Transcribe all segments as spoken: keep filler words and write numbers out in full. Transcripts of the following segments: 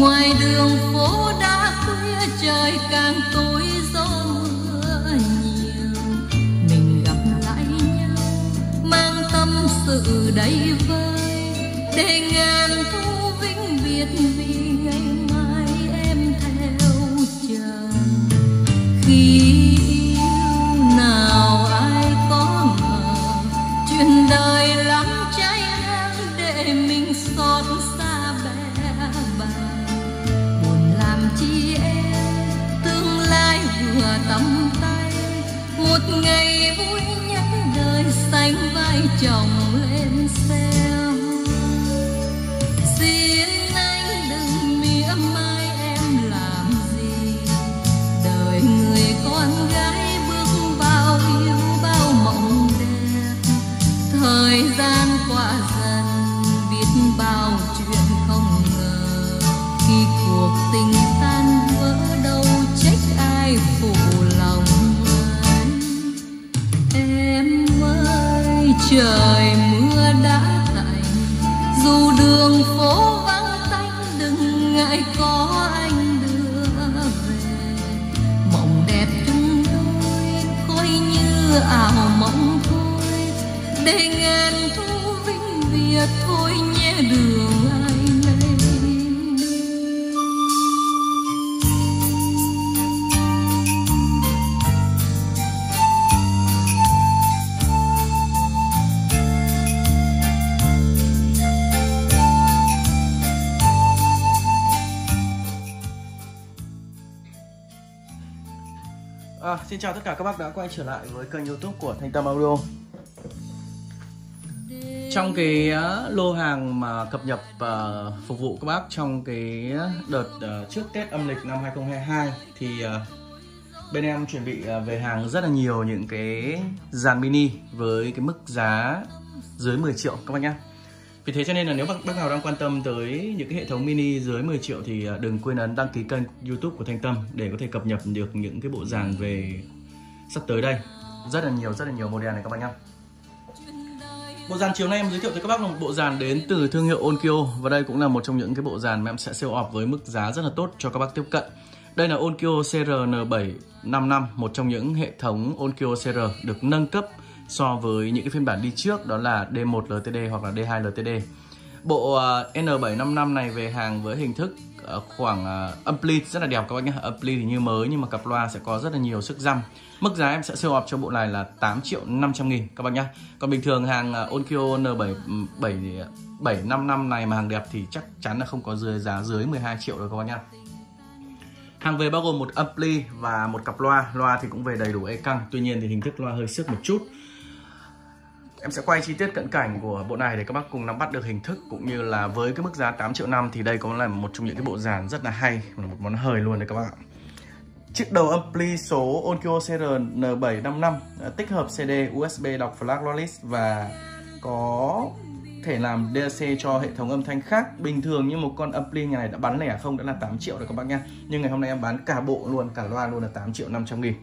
ngoài đường phố đã khuya trời càng tối gió mưa nhiều, mình gặp lại nhau mang tâm sự đầy vơi để ngàn thu vĩnh biệt vì ngày mai em theo chồng. Khi yêu nào ai có ngờ chuyện đời lắm trái ngang để mình xót xa bé bàng. Buồn làm chi em tương lai vừa tầm tay, một ngày vui nhất đời sánh vai chồng lên xeo. Xin anh đừng mỉa mai em làm gì, đời người con gái bước bao yêu bao mộng đẹp. Thời gian qua dần biết bao chuyện không ngờ, khi cuộc tình tan vỡ đâu trách ai phụ lòng anh. Em ơi trời mưa đã tạnh, dù đường phố vắng tanh đừng ngại có anh đưa về. Mộng đẹp chúng đôi coi như ảo mộng thôi, để ngàn thu vĩnh biệt thôi nhé đường anh đây. À, xin chào tất cả các bác đã quay trở lại với kênh YouTube của Thanh Tâm Audio. Trong cái uh, lô hàng mà cập nhật uh, phục vụ các bác trong cái đợt uh, trước Tết âm lịch năm hai không hai hai thì uh, bên em chuẩn bị uh, về hàng rất là nhiều những cái dàn mini với cái mức giá dưới mười triệu các bác nhé. Vì thế cho nên là nếu bác, bác nào đang quan tâm tới những cái hệ thống mini dưới mười triệu thì đừng quên ấn đăng ký kênh YouTube của Thanh Tâm để có thể cập nhật được những cái bộ dàn về sắp tới đây. Rất là nhiều, rất là nhiều model này các bác nhé. Bộ dàn chiều nay em giới thiệu tới các bác là một bộ dàn đến từ thương hiệu Onkyo, và đây cũng là một trong những cái bộ dàn mà em sẽ sale off với mức giá rất là tốt cho các bác tiếp cận. Đây là Onkyo C R N bảy năm năm, một trong những hệ thống Onkyo C R được nâng cấp so với những cái phiên bản đi trước, đó là D một L T D hoặc là D hai L T D. Bộ uh, N bảy năm năm này về hàng với hình thức uh, khoảng uh, ampli rất là đẹp các bác nhé. Ampli thì như mới nhưng mà cặp loa sẽ có rất là nhiều sức răm. Mức giá em sẽ sale off cho bộ này là tám triệu năm trăm nghìn các bác nhé. Còn bình thường hàng uh, Onkyo N bảy bảy năm năm này mà hàng đẹp thì chắc chắn là không có dưới giá dưới mười hai triệu đâu các bác nhé. Hàng về bao gồm một ampli và một cặp loa. Loa thì cũng về đầy đủ e căng, tuy nhiên thì hình thức loa hơi xước một chút. Em sẽ quay chi tiết cận cảnh của bộ này để các bác cùng nắm bắt được hình thức, cũng như là với cái mức giá tám triệu năm thì đây cũng là một trong những cái bộ dàn rất là hay, một món hời luôn đấy các bác. Chiếc đầu ampli số Onkyo C R N bảy năm năm tích hợp C D, U S B đọc flash loudless và có thể làm D A C cho hệ thống âm thanh khác. Bình thường như một con ampli nhà này đã bán lẻ không đã là tám triệu rồi các bác nha. Nhưng ngày hôm nay em bán cả bộ luôn, cả loa luôn là tám triệu năm trăm nghìn.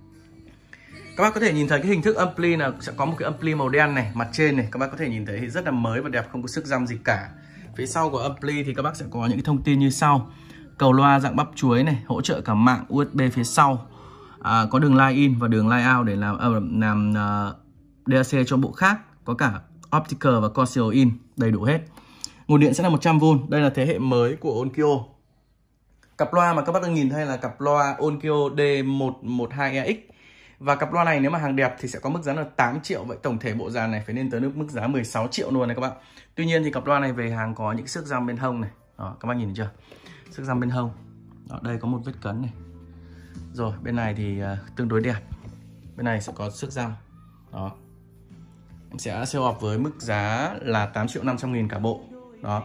Các bác có thể nhìn thấy cái hình thức ampli là sẽ có một cái ampli màu đen này, mặt trên này các bác có thể nhìn thấy thì rất là mới và đẹp, không có sức răm gì cả. Phía sau của ampli thì các bác sẽ có những cái thông tin như sau: cầu loa dạng bắp chuối này, hỗ trợ cả mạng U S B phía sau, à, có đường line in và đường line out để làm uh, làm uh, D A C cho bộ khác, có cả optical và coaxial in đầy đủ hết. Nguồn điện sẽ là một trăm vôn. Đây là thế hệ mới của Onkyo. Cặp loa mà các bác đang nhìn thấy là cặp loa Onkyo D một một hai E X. Và cặp loa này nếu mà hàng đẹp thì sẽ có mức giá là tám triệu. Vậy tổng thể bộ dàn này phải lên tới mức giá mười sáu triệu luôn này các bạn. Tuy nhiên thì cặp loa này về hàng có những sức răm bên hông này. Đó, các bác nhìn thấy chưa? Sức răm bên hông. Đó, đây có một vết cấn này. Rồi, bên này thì uh, tương đối đẹp. Bên này sẽ có sức răm. Đó. Em sẽ sale off với mức giá là tám triệu năm trăm nghìn cả bộ. Đó.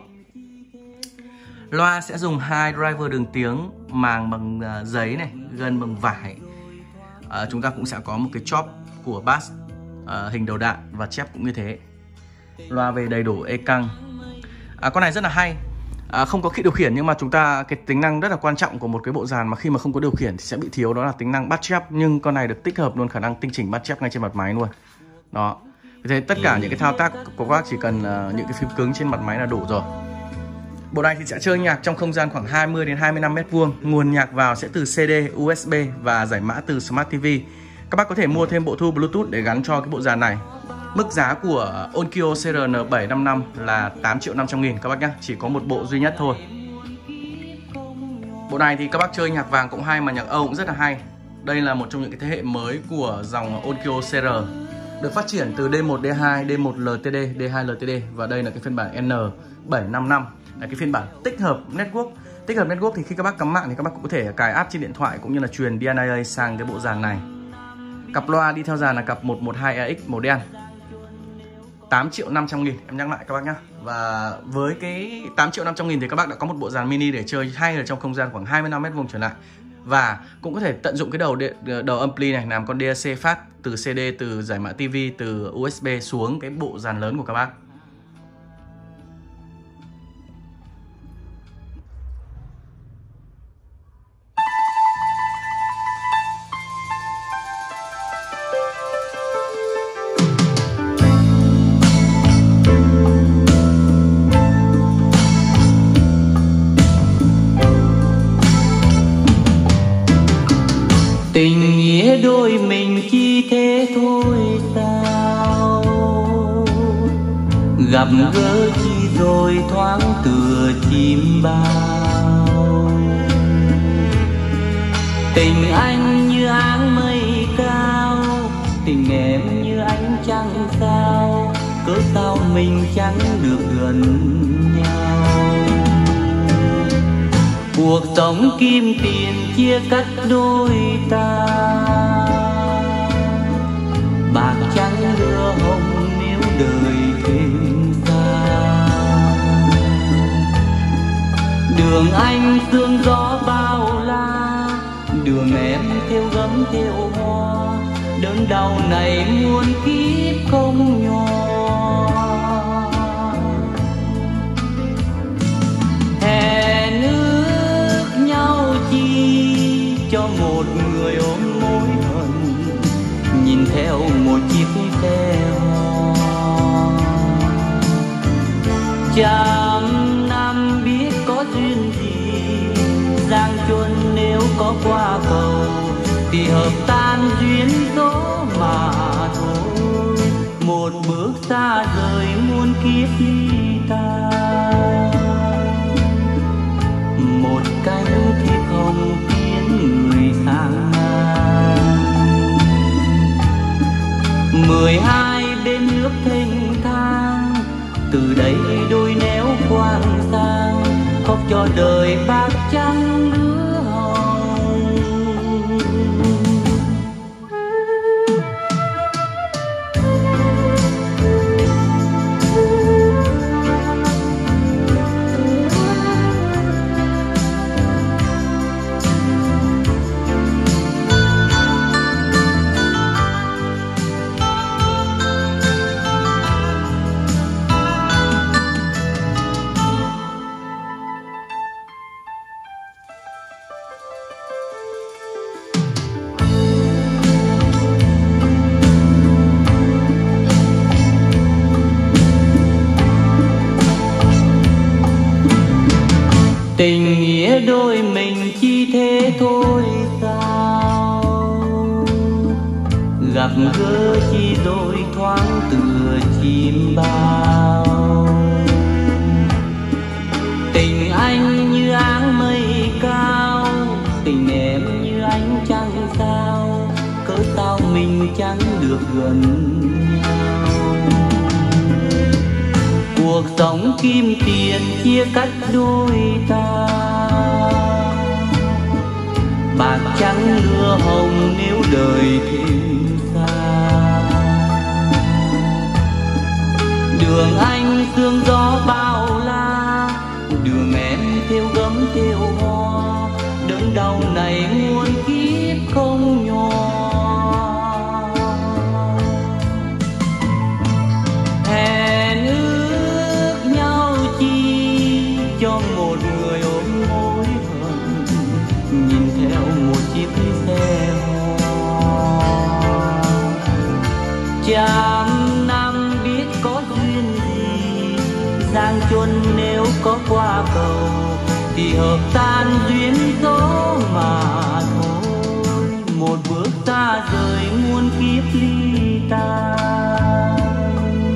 Loa sẽ dùng hai driver đường tiếng màng bằng uh, giấy này, gân bằng vải. À, chúng ta cũng sẽ có một cái chop của bass à, hình đầu đạn và chép cũng như thế. Loa về đầy đủ e căng. À, con này rất là hay, à, không có kỹ điều khiển nhưng mà chúng ta cái tính năng rất là quan trọng của một cái bộ dàn mà khi mà không có điều khiển thì sẽ bị thiếu, đó là tính năng bắt chép. Nhưng con này được tích hợp luôn khả năng tinh chỉnh bắt chép ngay trên mặt máy luôn. Đó. Vì thế tất cả những cái thao tác của các bác chỉ cần uh, những cái phím cứng trên mặt máy là đủ rồi. Bộ này thì sẽ chơi nhạc trong không gian khoảng hai mươi đến hai mươi lăm mét vuông. Nguồn nhạc vào sẽ từ xê đê, u ét bê và giải mã từ Smart ti vi. Các bác có thể mua thêm bộ thu Bluetooth để gắn cho cái bộ dàn này. Mức giá của Onkyo xê rờ en bảy năm năm là tám triệu năm trăm nghìn các bác nhé. Chỉ có một bộ duy nhất thôi. Bộ này thì các bác chơi nhạc vàng cũng hay mà nhạc Âu cũng rất là hay. Đây là một trong những cái thế hệ mới của dòng Onkyo xê rờ. Được phát triển từ D một, D hai, D một L T D, D hai L T D. Và đây là cái phiên bản N bảy năm năm. Là cái phiên bản tích hợp network. Tích hợp network thì khi các bác cắm mạng thì các bác cũng có thể cài app trên điện thoại cũng như là truyền D N A sang cái bộ dàn này. Cặp loa đi theo dàn là cặp một một hai E X màu đen. tám triệu năm trăm nghìn, em nhắc lại các bác nhé. Và với cái tám triệu năm trăm nghìn thì các bác đã có một bộ dàn mini để chơi hay ở trong không gian khoảng hai mươi lăm mét vuông trở lại. Và cũng có thể tận dụng cái đầu đầu ampli này làm con D A C phát từ xê đê, từ giải mã ti vi, từ u ét bê xuống cái bộ dàn lớn của các bác. Tình nghĩa đôi mình chỉ thế thôi sao, gặp gỡ chỉ rồi thoáng tựa chim bao. Tình anh như áng mây cao, tình em như ánh trăng sao, cớ sao mình chẳng được gần nhau. Cuộc sống kim tiền chia cắt đôi ta, bạc trắng đưa hồng nếu đời thêm xa. Đường anh sương gió bao la, đường em theo gấm theo hoa, đớn đau này muôn kiếp không nhỏ. Hẹn ước nhau chi cho một người ôm mối hận, nhìn theo một chiếc xe hoa. Trăm năm biết có duyên gì, giang chuân nếu có qua cầu thì hợp tan duyên số mà thôi. Một bước xa rời muôn kiếp ly ta, một cánh thiệp hồng tiến người sang ngang. Mười hai bên nước thênh thang, từ đây đôi néo quang sang, khóc cho đời bạc trắng lứa hồng. Tình nghĩa đôi mình chỉ thế thôi sao, gặp gỡ chỉ rồi thoáng tựa chim bao. Tình anh như áng mây cao, tình em như ánh trăng sao, cớ sao mình chẳng được gần nhau. Cuộc sống kim tiền chia cắt đôi ta, bạc trắng lửa hồng nếu đời thêm xa. Đường anh sương gió bao la, đường em theo gấm theo hoa, đớn đau này muôn kiếp không nhỏ. Hẹn ước nhau chi cho một người ôm mối hận, nhìn theo một chiếc xe hoa. Trăm năm biết có duyên gì, giang chuân nếu có qua cầu thì hợp tan duyên số mà thôi. Một bước xa rời muôn kiếp ly tan,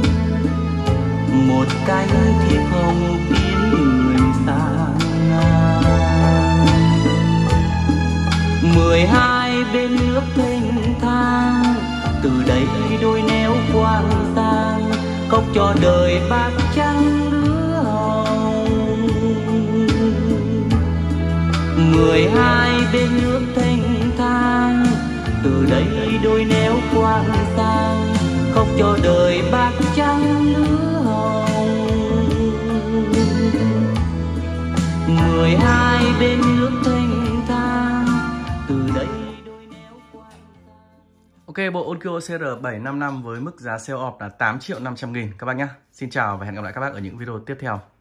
một cánh thiệp hồng tiến người xa ngang. Mười hai bên nước thênh thang, từ đây đôi nẻo quang sang, khóc cho đời bạc trắng lứa hồng. Mười hai bên nước thênh thang, từ đây đôi nẻo quang sang, khóc cho đời bạc trắng lứa hồng. Mười hai bên nước thênh thang, từ đây đôi nẻo quang sang. Ok, bộ Onkyo C R bảy năm năm với mức giá sale off là tám triệu năm trăm nghìn các bác nhé. Xin chào và hẹn gặp lại các bác ở những video tiếp theo.